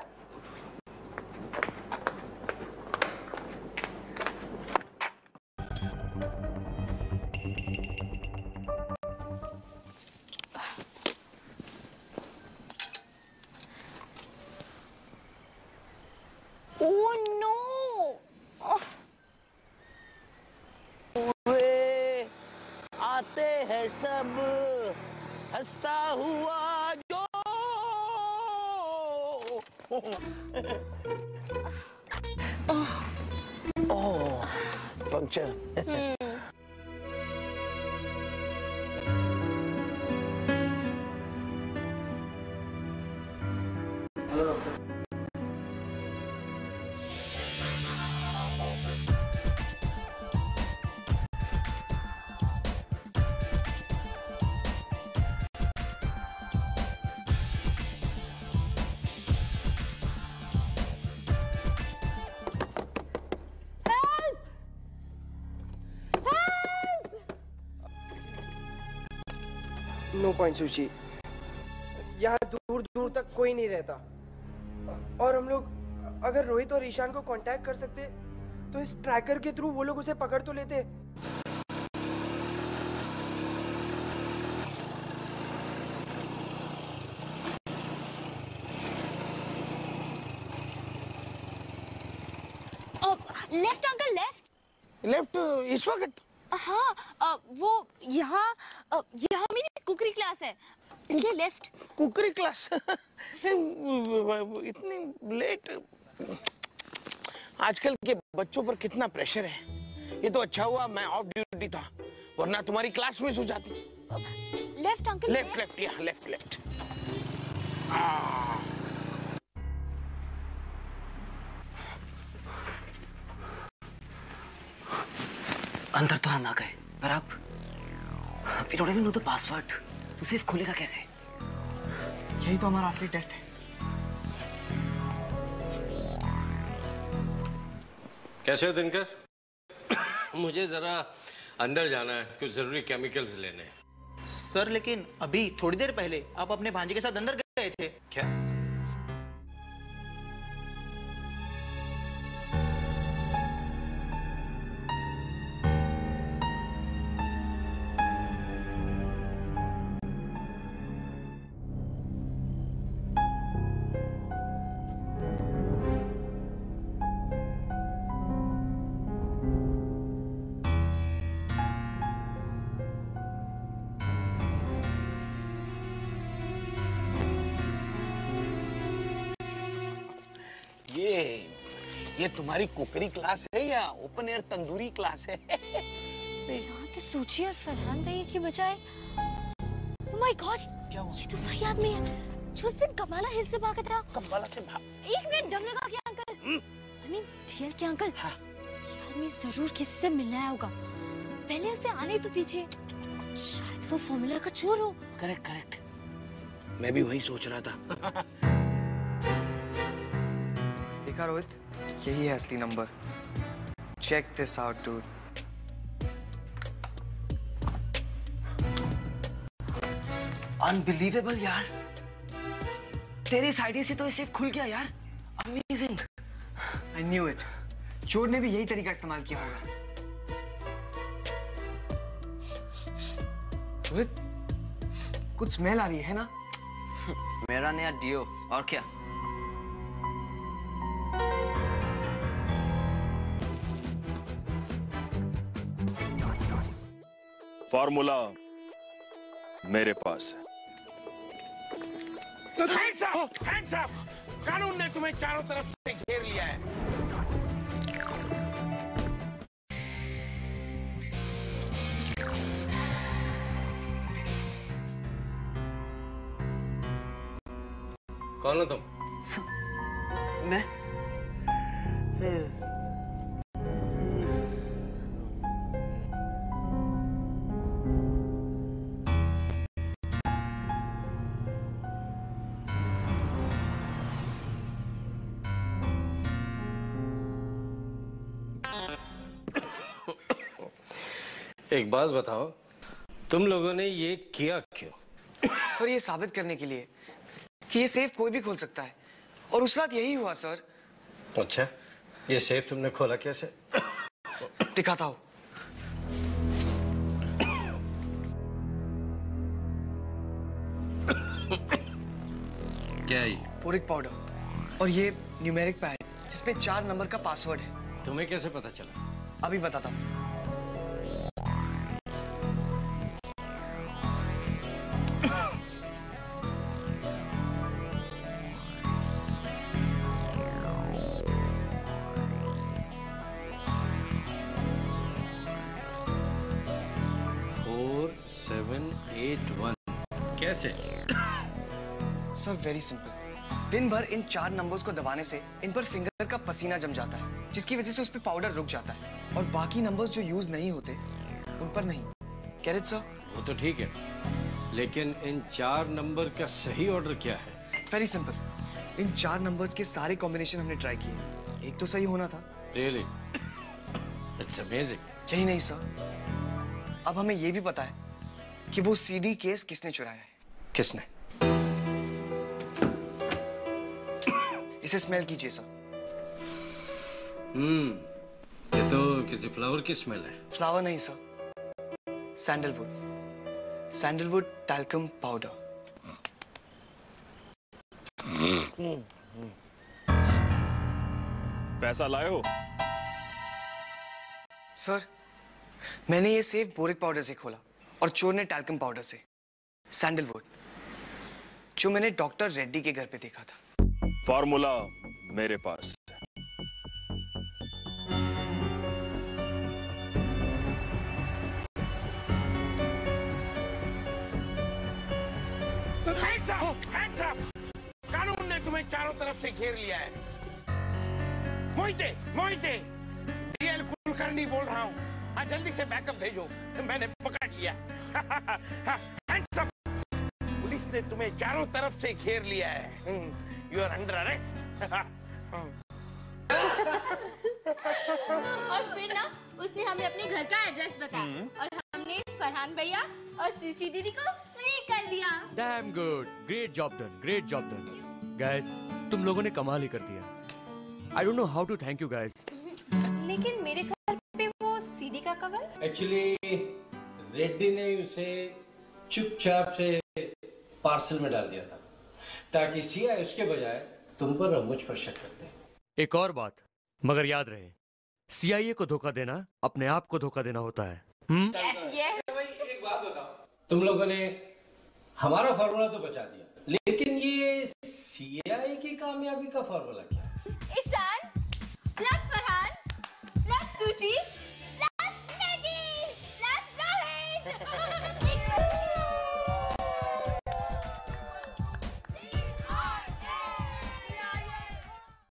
Oh no! आते हैं सब हंसता हुआ जो। Oh, puncture. Hello doctor. No point सूची, यहाँ दूर दूर तक कोई नहीं रहता। और हम लोग अगर रोहित और ईशान को कांटेक्ट कर सकते तो इस ट्रैकर के थ्रू वो लोग उसे पकड़ तो लेते। लेफ्ट अंकल, लेफ्ट लेफ्ट इस वक्त? हाँ, अ, वो यहाँ अ, यहाँ मेरी कुकरी क्लास है, इसलिए लेफ्ट। Cookery class? इतनी लेट? आजकल के बच्चों पर कितना प्रेशर है। ये तो अच्छा हुआ मैं ऑफ ड्यूटी था, वरना तुम्हारी क्लास मिस हो जाती। लेफ्ट अंकल, लेफ्ट लेफ्ट यहाँ लेफ्ट लेफ्ट। अंदर तो हम आ गए, पर अब we don't even know the password. तो सेफ खोलेगा कैसे? यही तो हमारा असली टेस्ट है। कैसे हो दिनकर? मुझे जरा अंदर जाना है, कुछ जरूरी केमिकल्स लेने हैं। सर लेकिन अभी थोड़ी देर पहले आप अपने भांजे के साथ अंदर गए थे। क्या? ये ये तुम्हारी कुकरी क्लास है या ओपन एयर तंदूरी क्लास है? यहाँ तो सूची और फरहान भैया की बजाय, ओह माय गॉड, क्या हुआ? ये तो वही आदमी है जो उस दिन कमाला हिल से भागा था। कम्बाला से भाग? एक मिनट, दम लगा के अंकल, आई मीन ठेल के अंकल। हाँ। ये आदमी जरूर किसी से मिलने आया होगा, पहले उसे आने तो दीजिए, शायद वो फॉर्मूला का चोर हो। करेक्ट करेक्ट, मैं भी वही सोच रहा था। देखा रोहित, यही है असली नंबर। Check this out dude. Unbelievable यार, तेरी साइड से तो ये सेफ खुल गया यार। अमेजिंग। आई न्यू इट, चोर ने भी यही तरीका इस्तेमाल किया होगा। रोहित, कुछ स्मेल आ रही है ना? मेरा नया डियो, और क्या? फॉर्मूला मेरे पास है। तो हैंड्स अप, हैंड्स अप! कानून ने तुम्हें चारों तरफ से घेर लिया है। कौन हो तुम? मैं एक बात बताओ, तुम लोगों ने ये किया क्यों? सर, ये साबित करने के लिए कि ये सेफ कोई भी खोल सकता है, और उस रात यही हुआ सर। अच्छा, ये सेफ तुमने खोला कैसे? दिखाता हूँ। क्या है ये? बोरिक पाउडर, और ये न्यूमेरिक पैड जिसपे चार नंबर का पासवर्ड है। तुम्हें कैसे पता चला? अभी बताता हूँ। सेवन एट वन कैसे? सर वेरी सिंपल, दिन भर इन चार नंबर्स को दबाने से इन पर फिंगर का पसीना जम जाता है, जिसकी वजह से उस पर पाउडर रुक जाता है और बाकी नंबर्स जो यूज नहीं होते उन पर नहीं। Carat sir? वो तो ठीक है, लेकिन इन चार नंबर का सही ऑर्डर क्या है? Very simple. इन चार नंबर्स के सारे कॉम्बिनेशन हमने ट्राई किए, एक तो सही होना था। रियली? It's amazing. यही नहीं सर, अब हमें ये भी पता है कि वो सीडी केस किसने चुराया है। किसने? इसे स्मेल कीजिए सर। हम्म, ये तो किसी फ्लावर की स्मेल है। फ्लावर नहीं sir, sandalwood. Sandalwood talcum powder. पैसा लाए हो? सर, मैंने ये सेफ बोरिक पाउडर से खोला और चोर ने टैल्कम पाउडर से। सैंडलवुड, जो मैंने डॉक्टर रेड्डी के घर पे देखा था। फॉर्मूला मेरे पास। Hands up, hands up! कानून ने तुम्हें चारों तरफ से घेर लिया है। मोहिते, मोहिते, डीएल कुलकर्णी बोल रहा हूँ। हाँ, जल्दी से बैकअप भेजो, मैंने पकड़ लिया। Hands up! पुलिस ने तुम्हें चारों तरफ से घेर लिया है। You are under arrest. और फिर ना उसने हमें अपने घर का एड्रेस बताया और हमने फरहान भैया और सूची दीदी को फ्री कर दिया। Damn good, great job done, great job done, guys. तुम लोगों ने कमाल ही कर दिया। I don't know how to thank you guys. लेकिन मेरे घर पे वो सीडी का कवर? एक्चुअली रेड्डी ने उसे चुपचाप से पार्सल में डाल दिया था, ताकि सीआई उसके बजाय तुम पर और मुझ पर शक करते। एक और बात, मगर याद रहे, सीआईए को धोखा देना अपने आप को धोखा देना होता है। हम्म? yes, yes. एक बात बताओ, तुम लोगों ने हमारा फॉर्मूला तो बचा दिया, लेकिन ये सीआईए की कामयाबी का फॉर्मूला क्या है? ईशान प्लस फरहान प्लस सूची